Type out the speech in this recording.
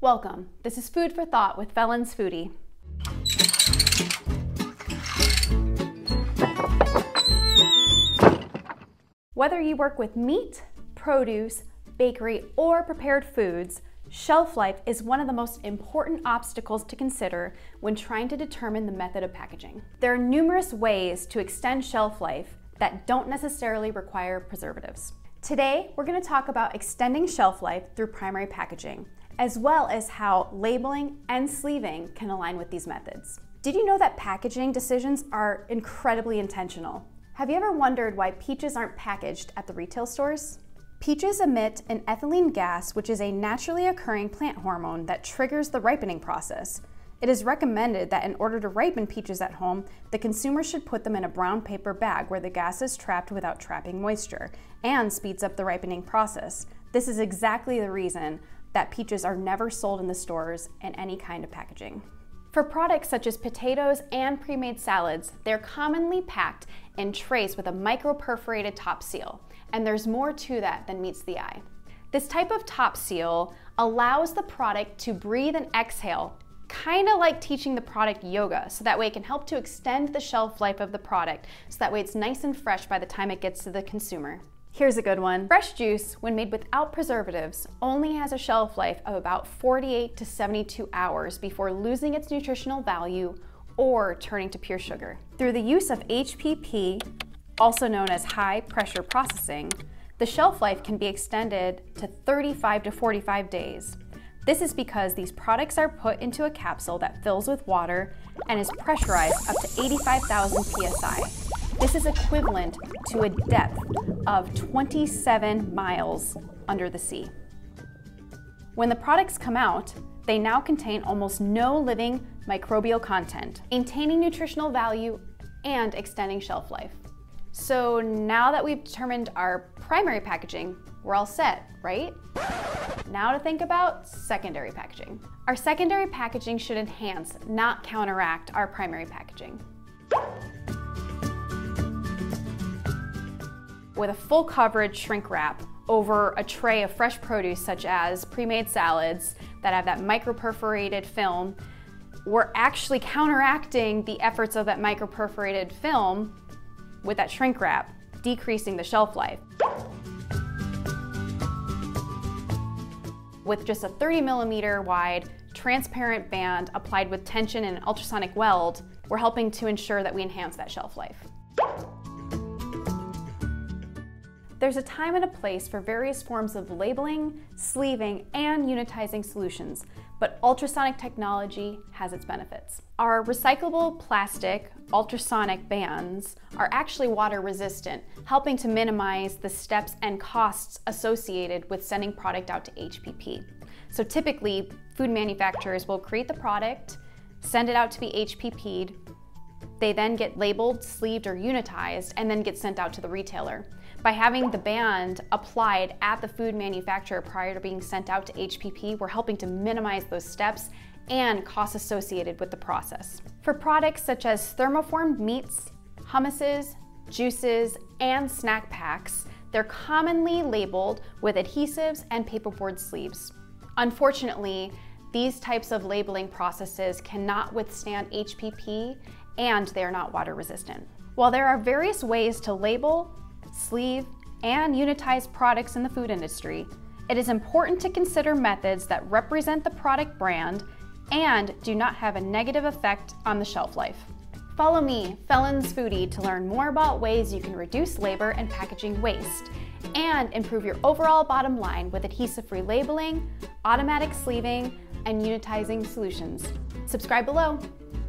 Welcome. This is Food for Thought with Felins Foodie. Whether you work with meat, produce, bakery, or prepared foods, shelf life is one of the most important obstacles to consider when trying to determine the method of packaging. There are numerous ways to extend shelf life that don't necessarily require preservatives. Today, we're going to talk about extending shelf life through primary packaging, as well as how labeling and sleeving can align with these methods. Did you know that packaging decisions are incredibly intentional? Have you ever wondered why peaches aren't packaged at the retail stores? Peaches emit an ethylene gas, which is a naturally occurring plant hormone that triggers the ripening process. It is recommended that in order to ripen peaches at home, the consumer should put them in a brown paper bag where the gas is trapped without trapping moisture and speeds up the ripening process. This is exactly the reason that peaches are never sold in the stores in any kind of packaging. For products such as potatoes and pre-made salads, they're commonly packed in trays with a micro-perforated top seal, and there's more to that than meets the eye. This type of top seal allows the product to breathe and exhale, kind of like teaching the product yoga, so that way it can help to extend the shelf life of the product, so that way it's nice and fresh by the time it gets to the consumer. Here's a good one. Fresh juice, when made without preservatives, only has a shelf life of about 48 to 72 hours before losing its nutritional value or turning to pure sugar. Through the use of HPP, also known as high pressure processing, the shelf life can be extended to 35 to 45 days. This is because these products are put into a capsule that fills with water and is pressurized up to 85,000 psi. This is equivalent to a depth of 27 miles under the sea. When the products come out, they now contain almost no living microbial content, maintaining nutritional value and extending shelf life. So now that we've determined our primary packaging, we're all set, right? Now to think about secondary packaging. Our secondary packaging should enhance, not counteract, our primary packaging. With a full coverage shrink wrap over a tray of fresh produce such as pre-made salads that have that micro-perforated film, we're actually counteracting the efforts of that micro-perforated film with that shrink wrap, decreasing the shelf life. With just a 30mm wide transparent band applied with tension and an ultrasonic weld, we're helping to ensure that we enhance that shelf life. There's a time and a place for various forms of labeling, sleeving, and unitizing solutions, but ultrasonic technology has its benefits. Our recyclable plastic ultrasonic bands are actually water resistant, helping to minimize the steps and costs associated with sending product out to HPP. So typically, food manufacturers will create the product, send it out to be HPP'd, they then get labeled, sleeved, or unitized, and then get sent out to the retailer. By having the band applied at the food manufacturer prior to being sent out to HPP, we're helping to minimize those steps and costs associated with the process. For products such as thermoformed meats, hummuses, juices, and snack packs, they're commonly labeled with adhesives and paperboard sleeves. Unfortunately, these types of labeling processes cannot withstand HPP, and they are not water resistant. While there are various ways to label, sleeve, and unitize products in the food industry, it is important to consider methods that represent the product brand and do not have a negative effect on the shelf life. Follow me, Felins Foodie, to learn more about ways you can reduce labor and packaging waste and improve your overall bottom line with adhesive-free labeling, automatic sleeving, and unitizing solutions. Subscribe below.